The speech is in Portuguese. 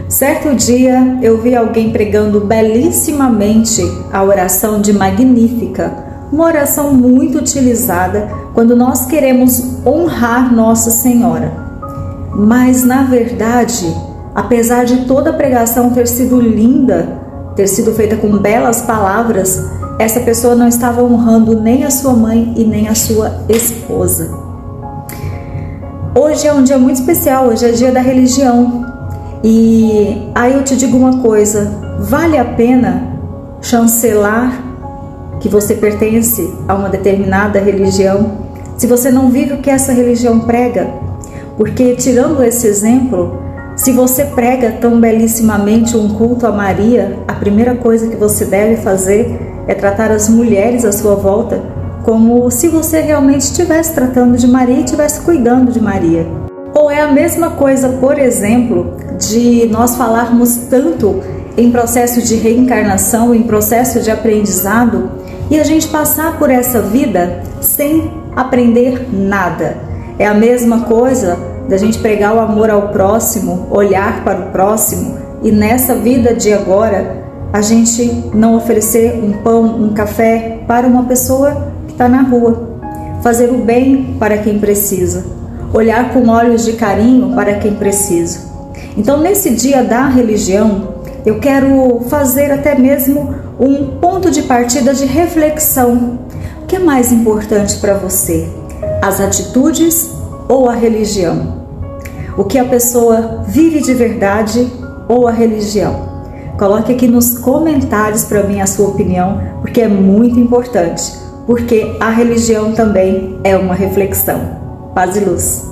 Certo dia eu vi alguém pregando belíssimamente a oração de Magnífica, uma oração muito utilizada quando nós queremos honrar Nossa Senhora. Mas na verdade, apesar de toda a pregação ter sido linda, ter sido feita com belas palavras, essa pessoa não estava honrando nem a sua mãe e nem a sua esposa. Hoje é um dia muito especial, hoje é dia da religião. E aí eu te digo uma coisa, vale a pena chancelar que você pertence a uma determinada religião se você não vive o que essa religião prega? Porque, tirando esse exemplo, se você prega tão belíssimamente um culto a Maria, a primeira coisa que você deve fazer é tratar as mulheres à sua volta como se você realmente estivesse tratando de Maria e estivesse cuidando de Maria. Ou é a mesma coisa, por exemplo, de nós falarmos tanto em processo de reencarnação, em processo de aprendizado, e a gente passar por essa vida sem aprender nada. É a mesma coisa da gente pregar o amor ao próximo, olhar para o próximo, e nessa vida de agora, a gente não oferecer um pão, um café para uma pessoa que está na rua, fazer o bem para quem precisa, olhar com olhos de carinho para quem precisa. Então, nesse dia da religião, eu quero fazer até mesmo um ponto de partida de reflexão. O que é mais importante para você? As atitudes ou a religião? O que a pessoa vive de verdade ou a religião? Coloque aqui nos comentários para mim a sua opinião, porque é muito importante, porque a religião também é uma reflexão. Paz e luz.